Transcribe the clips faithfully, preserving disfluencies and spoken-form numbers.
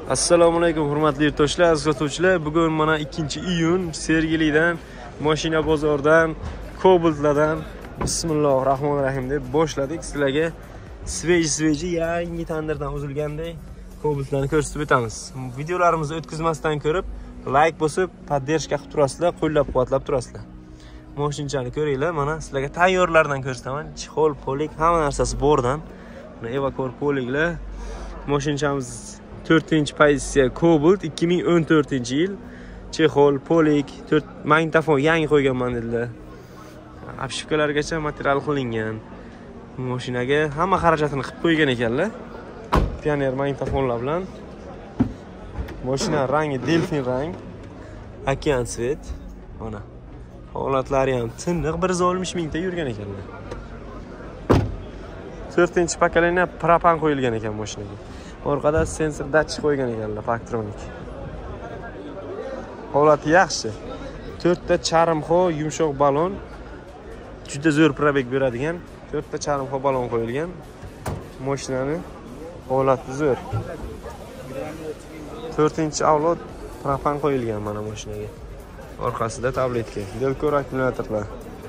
Assalomu alaykum hurmatli yurtdoshlar, aziz kuzatuvchilar. Bugun mana ikkinchi iyun Sergelidan, mashina bozordan, Cobaltlardan bismillahir rohmanir rohim deb boshladik. Sizlarga sveji-sveji yangi tandirdan uzilganday Cobaltlarni ko'rsatib o'tamiz. Videolarimizni o'tkazmasdan ko'rib, like bosib, poddershka qilib turasizlar, qo'llab-quvvatlab turasizlar. Mashinani ko'ringlar, mana sizlarga tayyorlardan ko'rsataman. Chixol, polik, hamma narsasi bordan. Mana evakor poliklar. Mashinamiz to'rtinchi pozitsiya Cobalt ikki ming o'n to'rtinchi yil. Chexol, polik, to'rt magnitofon yangi qo'yganman dedilar. Obshivkalargacha material qilingan. Mashinaga hamma xarajatini qilib qo'ygan ekanlar. Pioner magnitofonlar bilan. Mashina rangi delfin rang. Okean svet. Mana. Holatlari ham tiniq bir yuz oltmish mingta yurgan ekanlar. to'rtinchi pokoleniya propan qo'yilgan ekan mashinaga. Orqada sensor datchik qo'ygan ekanlar, Faktronik. Holati yaxshi. to'rtta charmxo yumshoq balon. Juda zo'r probeg beradigan to'rtta charmxo balon qo'yilgan. Mashinani holati zo'r. to'rtinchi avlod propan qo'yilgan mana mashinaga. Orqasida tabletka, Delcor akkumulyatorlar.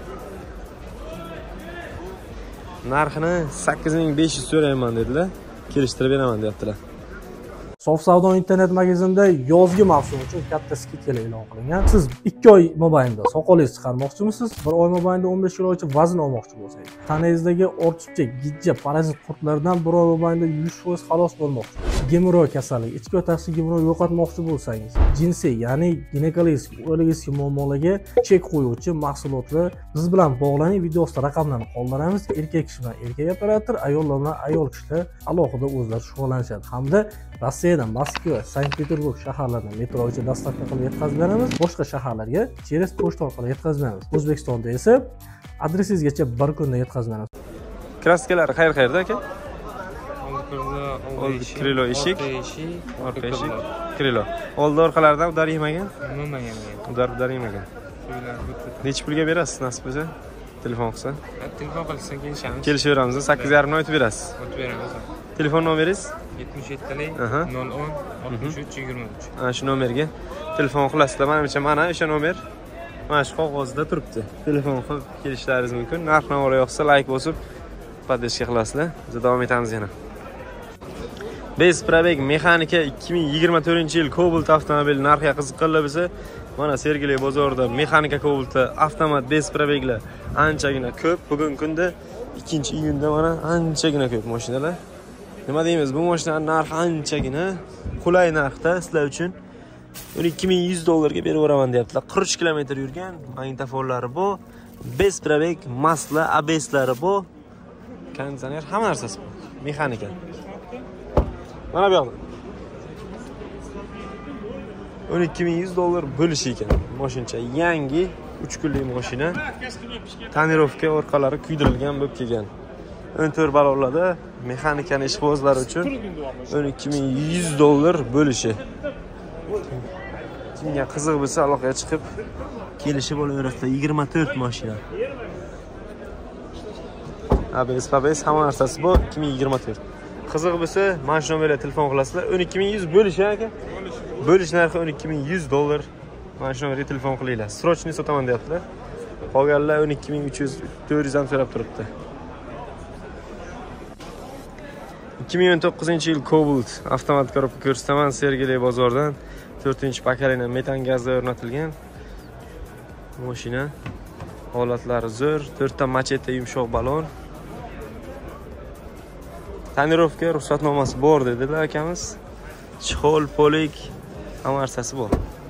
Narxini sakkiz ming besh yuz so'rayman dedilar. Kelishtirib beraman deyaptilar. Sof savdo internet magazinida yozgi mavsum uchun katta skidkalar e'lon qilingan. Siz ikki oy mobaynida soqolingiz chiqarmoqchimisiz? Bir oy mobaynida o'n besh kilogacha vazn olmoqchi bo'lsangiz, tanangizdagi ortiqcha gijja, parazit qurtlardan bir oy mobaynida yuz foiz xalos bo'lmoqchi. Gemoroy kasalligi, ichki o'tasi gemoroy yo'qotmoqchi bo'lsangiz, jinsiy, ya'ni ginekologik, urologik muammolarga chek qo'yuvchi mahsulotlar biz bilan bog'laning. Video ostida raqamlarni qoldiramiz. Erkak kishi bilan erkak operator, ayollar bilan ayol kishilar alohida o'zlari shug'ullanishadi. Hamda Rossiyadan Moskva, Sankt-Peterburg shaharlaridan metrogacha dostavka qilib yetkazib beramiz. Boshqa shaharlarga cheres pochta orqali yetkazib beramiz. O'zbekistonda esa adresingizgacha bir kunda yetkazib beramiz. Kraskalar qayer-qayerda aka? Oldi krilo eshik, orqa eshik, krilo. Oldi orqalaridan udar yemagan? Yemagan. Udar udar yemagan. Necha pulga berasiz nasib bo'lsa? Telefon qilsa? Telefon qilsan kelishamiz. Kelishaveramiz. sakkiz yarim ming o'tib berasiz. O'tib beramiz. Telefon nomeringiz? yetmish yetti nol o'n oltmish uch yigirma uch. Ana shu nomerga telefon qilasizlar. Menimcha mana o'sha nomer mana shu qog'ozda turibdi. Telefon qilib kelishlaringiz mumkin. Narx-navo yoqsa like bosib poddershka qilasizlar. Biz davom etamiz yana. Bez probeg mexanika ikki ming yigirma to'rtinchi yil Cobalt avtomobil narxiga qiziqqanlar bo'lsa, mana Sergeli bozorida mexanika Cobaltda avtomat bez probeglar anchagina ko'p. Bugungi kunda ikkinchi iyunda mana anchagina ko'p mashinalar. Nima deymiz, bu mashinaning narxi anchagina qulay narxda sizlar uchun o'n ikki ming yuz dollarga berib o'raman deyaptilar. qirq uch kilometr yurgan, magnitofonlari bor, bez probeg, masla, A B S'lari bor, konditsioner, hamma narsasi bor. Mexanika. Mana bu yoqda o'n ikki ming yuz dollar bo'lishi ekan. Mashincha yangi uch kunlik mashina. Tonirovka orqalari kuydirilgan bo'lib kelgan. o'n to'rt balonlarda mexanikani ishqibozlari uchun o'n ikki ming yuz dollar bo'lishi. Kimga qiziq bo'lsa aloqaga chiqib kelishib olaverasizlar. yigirma to'rt mashina. A B S, P B S hamma narsasi bor. ikki ming yigirma to'rt. Qiziq bo'lsa, mana shu nomerga telefon qilasizlar. o'n ikki ming yuz bo'lishi aka. Bo'lish narxi o'n ikki ming yuz dollar. Mana shu nomerga telefon qilinglar. Srochniy sotaman deyaptilar. Qolganlar o'n ikki ming uch yuz to'rt yuz ham so'rab turibdi. ikki ming o'n to'qqizinchi yil Cobalt avtomat korobka ko'rsataman. Sergeli bozordan to'rtinchi pokoleniya metan gazda o'rnatilgan mashina. Holatlari zo'r, to'rtta machete yumshoq balon. Tonirovka ruxsatnomasi bor dedilar akamiz. Chixol, polik, hamma narsasi bor.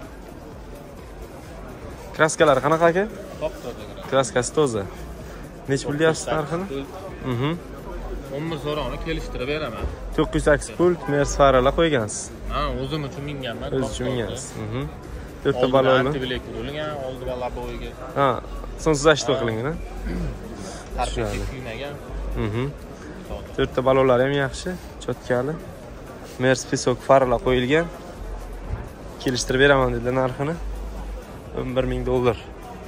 Kraskalar qanaqa aka? Top-toza. Kraskasi toza. Nech pul deyapsiz narxini? Mhm. o'n bir so'rovni kelishtirib beraman. to'qqiz yuz sakkiz pult Mercedes faralar qo'ygansiz. Ha, o'zim uchun minganman. O'z uchun mingansiz. Mhm. to'rtta balonni. Antibilek urilgan, oldi va laboviga. Ha, sonsiz ashto qilingan, ha? Tartibga kuymagan. Mhm. to'rtta balonlar ham yaxshi, chotkali. Mercedes pisok faralar qo'yilgan. Kelishtirib beraman dedilar narxini. o'n bir ming dollar.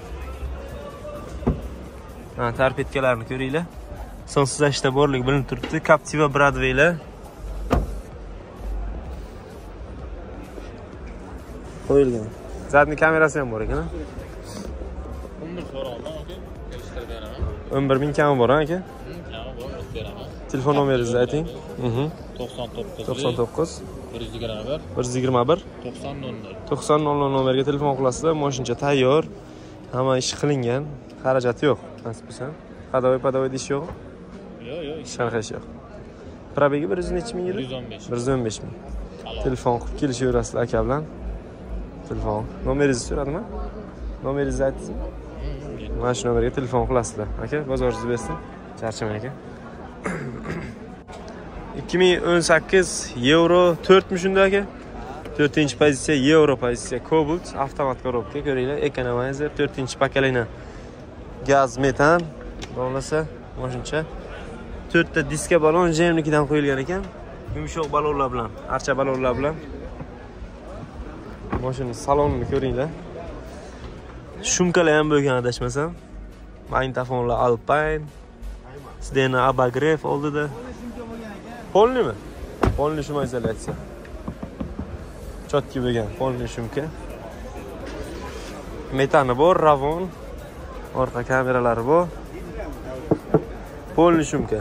Ha, tarpetkalarni ko'ringlar. Sonsiz ashto borligi bilinib turibdi. Captiva Bradway'lar qo'yilgan. Zadni kamerasi ham bor ekan. o'n bir so'rolma aka. Kelishtirib beraman. o'n bir ming kami bor aka. Kami bor, o'tib beraman. Telefon nomeringizni ayting. Mhm. to'qson to'qqiz to'qson to'qqiz bir yuz yigirma bir bir yuz yigirma bir to'qson nol nol. to'qson nol nol nomerga telefon qilasizlar. Mashina tayyor. Hamma ish qilingan. Xarajati yo'q. Nasib bo'lsa. Padovoy padovoy ish yo'q. Yo'q, yo'q. Sharhash yo'q. Probegi bir yuz necha ming edi? bir yuz o'n besh. bir yuz o'n besh ming. Telefon qilib kelishaverasizlar aka bilan. Telefon. Nomeringizni so'radimi? Nomeringizni aytdingizmi? Mana shu nomerga telefon qilasizlar. Aka, bozoringizni bersin. Charchamang aka. ikki ming o'n sakkiz yevro to'rtmi shunda aka? to'rtinchi pozitsiya yevro pozitsiya Cobalt avtomat korobka ko'ringlar. Economizer to'rtinchi pokoleniya. Gaz metan. Bo'lmasa, mashinacha to'rtta diska balon jemnikidan qo'yilgan ekan. Yumshoq balonlar bilan, archa balonlar bilan. Mashina salonini ko'ringlar. Shumkalar ham bo'lgan adashmasam. Magnitofonlar Alpine. Stena Abagrev oldida. Polnimi? Polni shumaizolyatsiya. Chotki bo'lgan polni shumka. Metani bor, Ravon. Orqa kameralari bor. Polni shumka.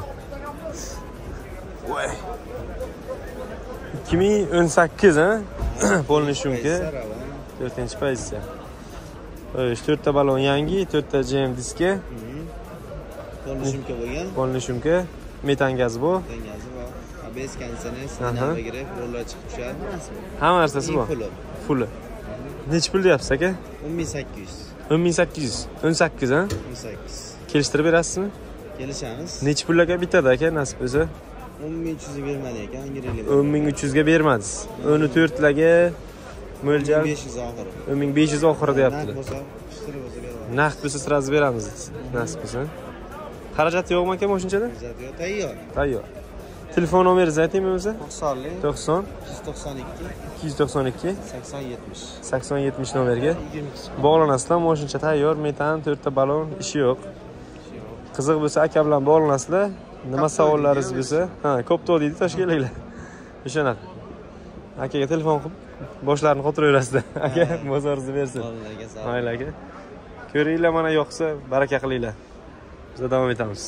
Voy. ikki ming o'n sakkiz ha? Polni shumka. to'rtinchi pozitsiya. O'sh to'rtta balon yangi, to'rtta jam diska. Polni shumka bo'lgan. Polni shumka. Metan gaz bu. Metan gazi bor. A B S konditsioner, sinamga kirib, rollar chiqib tushadi. Hamma narsasi bor. Full. Necha pul deyapsiz aka? o'n ming sakkiz yuz. o'n ming sakkiz yuz. o'n sakkiz ha? o'n sakkiz. Kelishtirib berasizmi? Kelishamiz. Necha pulga bitadi aka nasib bo'lsa? o'n ming uch yuz ga bermadi ekan, angirili. o'n ming uch yuz ga bermadingiz. o'n to'rt larga mo'ljal besh yuz oxiri. o'n ming besh yuz oxiri deyaptilar. Naqd bo'lsa, pishtirib bo'lsa beramiz. Naqd bo'lsa sразу beramiz. Nasib bo'lsa. Xarajat yo'qmi aka mashinada? Xarajat yo'q, tayyor. Tayyor. Telefon nomeringizni aytingmi o'zi? to'qsonlik to'qson ikki yuz to'qson ikki ikki yuz to'qson ikki sakson yetmish. sakson yetmish nomerga bog'lanasizlar. Mashina tayyor, metan, to'rtta balon, ishi yo'q. Qiziq bo'lsa aka bilan bog'lanasizlar. Nima savollaringiz bo'lsa, ha, ko'p deydi Toshkentliklar. O'shanaqa. Akaga telefon qilib boshlarini qotiraverasizlar. Aka, bozoringizni bersin. Bolalarga sog'. Mayli aka. Ko'ringlar, mana yoqsa baraka qilinglar. Biz davom etamiz.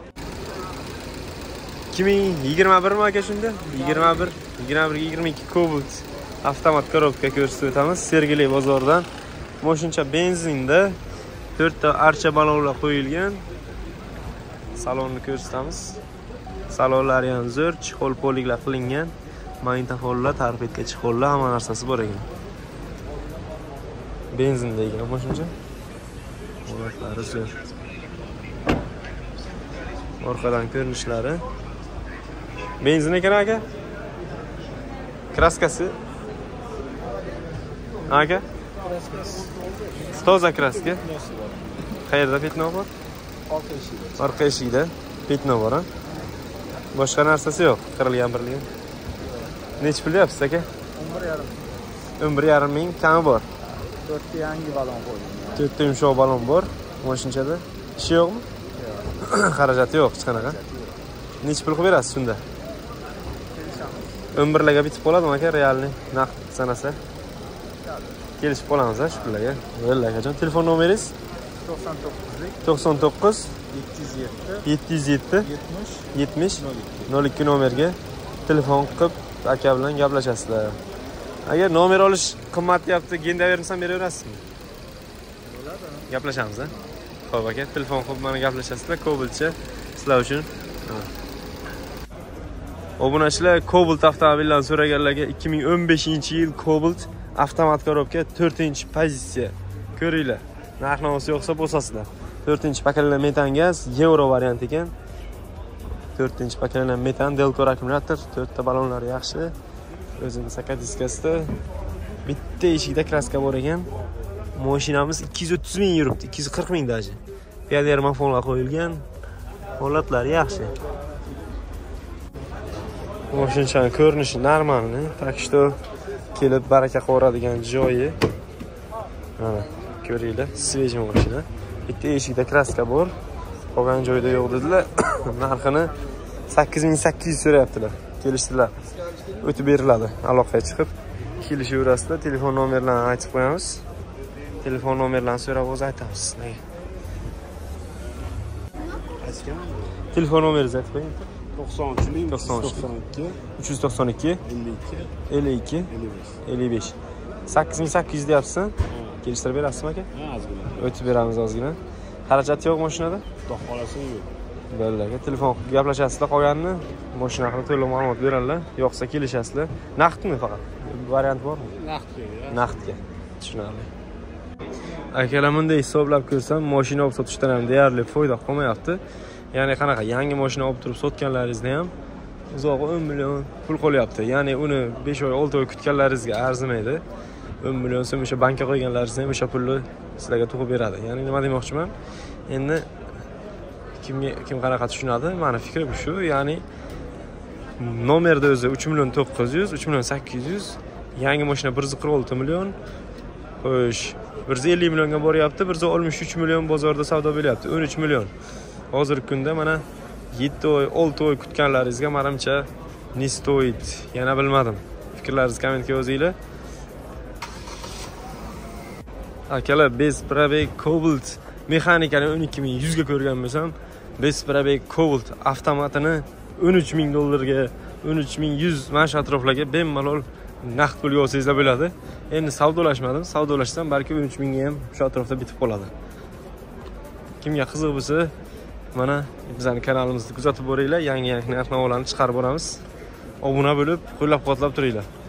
ikki ming yigirma bir mi aka shunda? yigirma bir, yigirma bir yigirma ikki Cobalt avtomat korobka ko'rsatib o'tamiz. Sergeli bozoridan. Mashinacha benzinda to'rtta archa balonlar qo'yilgan. Salonni ko'rsatamiz. Salonlari ham zo'r, chexol poliglar qilingan. Magnitofonlar, tarpetga chexollar, hamma narsasi bor ekan. Benzinda ekan mashinacha. Horatlari zo'r. Orqadan ko'rinishlari. Benzin ekan aka? Kraskasi? Aka? Kraskasi. Toza kraska. Qayerda petno bor? Orqa eshikda. Orqa eshikda petno bor, ha? Boshqa narsasi yo'q, qirilgan birligi. Necha pul deyapsiz aka? o'n bir yarim ming kami bor. to'rtta yangi balon qo'ydim. to'rtta yumshoq balon bor mashinada. Ishi yo'qmi? Yo'q. Xarajati yo'q hech qanaqa. Necha pul qilib berasiz shunda? o'n bir larga bitib qoladimi aka, realniy naqd sanasa? Kelishib qolamiz ha shu pullarga. Bo'ldi akajon. Telefon nomeringiz? to'qson to'qqizlik to'qson to'qqiz yetti yuz yetti yetti yuz yetti yetmish yetmish nol ikki nomerga telefon qilib aka bilan gaplashasizlar. Agar nomer olish qimmat deyapti, genda bersam beraverasizmi? bo'ladi. Gaplashamiz ha. Xo'p aka, telefon qilib mana gaplashasizlar. Cobaltcha sizlar uchun. Obunachilar, Cobalt avtomobillarni so'raganlarga ikki ming o'n beshinchi yil Cobalt avtomat korobka to'rtinchi pozitsiya. Ko'ringlar. Narx-navosi yo'qsa bo'lsasizlar. to'rtinchi pokoleniya metan gaz, yevro variant ekan. to'rtinchi pokoleniya metan Delco akkumulyator, to'rtta balonlari yaxshi. O'zining sakat diskasida bitta eshikda kraska bor ekan. Mashinamiz ikki yuz o'ttiz ming yuribdi, ikki yuz qirq ming daji. Piyoda marfonlar qo'yilgan. Holatlari yaxshi. Mashinaning ko'rinishi normalni, так что kelib baraka qo'radigan joyi. Mana ko'ringlar, svejim mashina. Bitta eshikda kraska bor. Qolgan joyda yo'q dedilar. Narxini sakkiz ming sakkiz yuz so'rayaptilar. Kelishdilar. O'tib beriladi aloqaga chiqib. kelishaverasizlar. Telefon nomerlarini aytib qo'yamiz. Telefon nomerlarini so'rab o'zi aytamiz sizlarga. Telefon nomeringizni aytib qo'ying. to'qson uch to'qson uch to'qson ikki uch yuz to'qson ikki ellik ikki ellik ikki ellik besh. ellik besh. sakkiz ming sakkiz yuz deyapsiz. Kelishtirib berasizmi aka? Ha, ozgina. O'tib beramiz ozgina. Xarajat yo'q mashinada? Xudo xolasa yo'q. Bo'ldi aka, telefon qilib gaplashasizlar, qolganini mashina haqida to'liq ma'lumot beradilar. Yo'qsa kelishasizlar. Naqdmi faqat? Variant bormi? Naqdga. Naqdga. Tushunarli. Akalar, bunday hisoblab ko'rsam, mashina olib sotishdan ham deyarli foyda qolmayapti. Ya'ni qanaqa yangi mashina olib turib sotganlaringizni ham uzog'i o'n million pul qolyapti. Ya'ni uni besh oy, olti oy kutganlaringizga arzimaydi. o'n million so'm o'sha bankka qo'yganlaringizni ham o'sha pulni sizlarga tug'ib beradi. Ya'ni nima demoqchiman? Endi kim kim qanaqa tushunadi? Meni fikrim shu, ya'ni nomerda o'zi uch million to'qqiz yuz, uch million sakkiz yuz, yangi mashina bir yuz qirq olti million. Xo'sh, bir yuz ellik millionga boryapti, bir yuz oltmish uch million bozorda savdo bo'lyapti, o'n uch million. Hozirgi kunda mana yetti oy, olti oy kutganlaringizga menimcha ne stoyid, yana bilmadim. Fikrlaringizni kommentga yozinglar. Akalar, Bez Probek Cobalt mexanikani o'n ikki ming yuz ga ko'rgan bo'lsam, Bez Probek Cobalt avtomatini o'n uch ming dollarga, o'n uch ming yuz mana shu atroflarga bemalol naqd pulga olsangizlar bo'ladi. Endi savdolashmadim, savdolashsam balki o'n uch mingga ham shu atrofda bitib qoladi. Kimga qiziq bo'lsa, mana bizning kanalimizni kuzatib boringlar, yangi-yangi narx-navolarni chiqarib boramiz. Obuna bo'lib, qo'llab-quvvatlab turinglar.